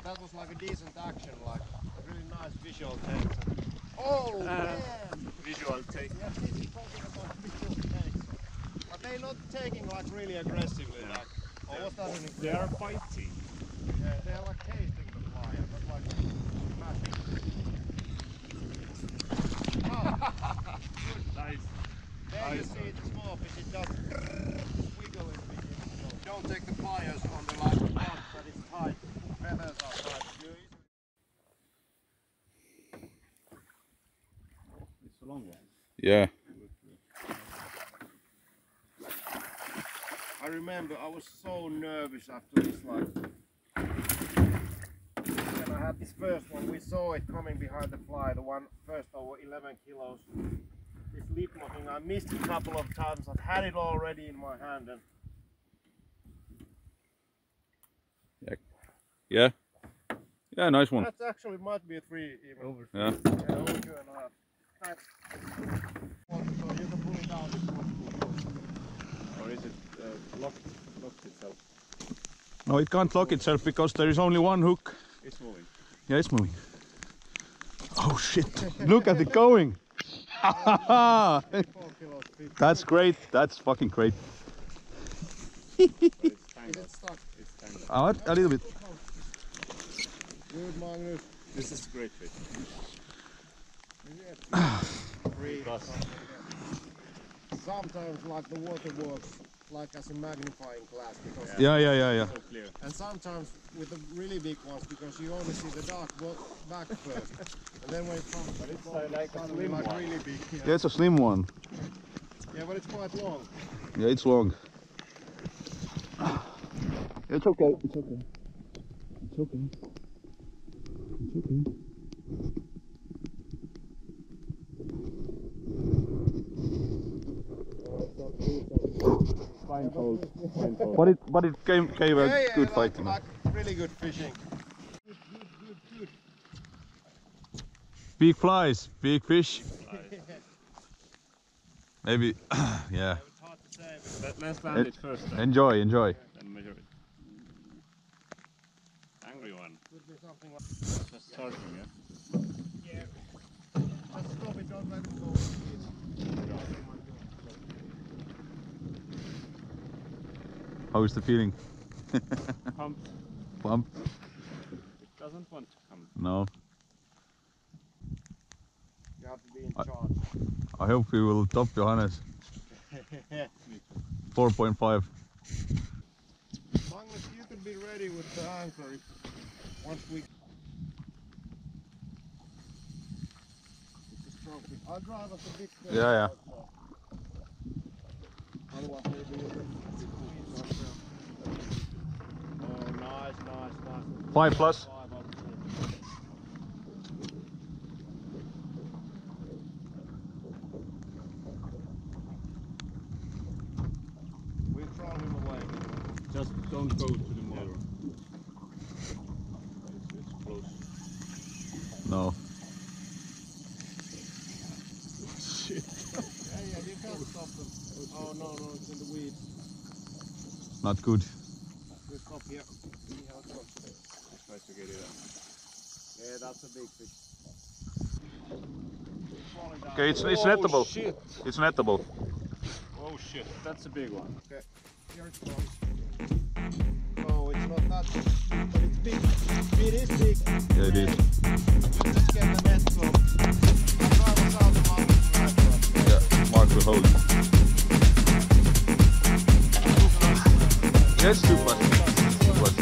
that was like a decent action, like a really nice visual take. Oh man! Visual take. Yeah, this is talking about visual takes. But they're not taking like really aggressively, like. Or was that an They are fighting. Yeah, they're like tasting the fly, not like smashing. Oh. Nice. There you see the small fish, it does wiggle it. Don't take the pliers on the line front, but it's tight. Feathers are tight. It's a long one. Yeah. I remember I was so nervous after this, like when I had this first one, we saw it coming behind the fly, the one first over 11 kilos. This lip knocking, I missed it a couple of times, I've had it already in my hand. And Yeah. Yeah, nice one. that actually might be a 3 even. Over. Yeah. Yeah, over 2.5. Nice. So you can pull it out if possible. Or is it locked itself? No, it can't lock itself because there is only one hook. It's moving. Yeah, it's moving. Oh shit! Look at it going! That's great. That's fucking great. But it's tangled. Is it stuck? It's tangled. A little bit. Good, Magnus. This is great fish. Sometimes like the water works like as a magnifying glass because Yeah. So clear. and sometimes with the really big ones because you only see the dark back first and then when it comes But it's like a slim like one. really big. Yeah, it's a slim one. Yeah, but it's quite long. Yeah, it's long. It's okay. It's okay. It's okay. It's okay. Fine hold. Fine hold. But it gave a good fight. Like really good fishing. Good. Big flies, big fish. Maybe, yeah. It's hard to say. Let's land it first then. Enjoy. And measure it. Angry one. Could be something like Just starting, yeah? yeah. Just stop it, don't let it go. How is the feeling? Pumped. Pumped? It doesn't want to come. No. You have to be in charge. I hope we will top Johannes. 4.5. Magnus, you could be ready with the anchor if once we. It's a strong fish. I'll drive us a bit. Yeah. Otherwise, maybe. Oh, nice. 5 plus. 5 We'll throw him away. Just don't go to the motor. It's close. No. Shit. Yeah, you can't stop them. Oh no, it's in the weeds. Not good. We'll stop here. See how it goes. Try to get it out. Yeah, that's a big fish. Okay, it's nettable. Shit. It's nettable. Oh shit. That's a big one. Okay, here it comes. No, it's not that big, but it's big. It is big. Yeah, it is. Let's get the net so. I'll drive us out the mountain. Yeah, Mark will hold it. Yes, 2 plus. 2 plus.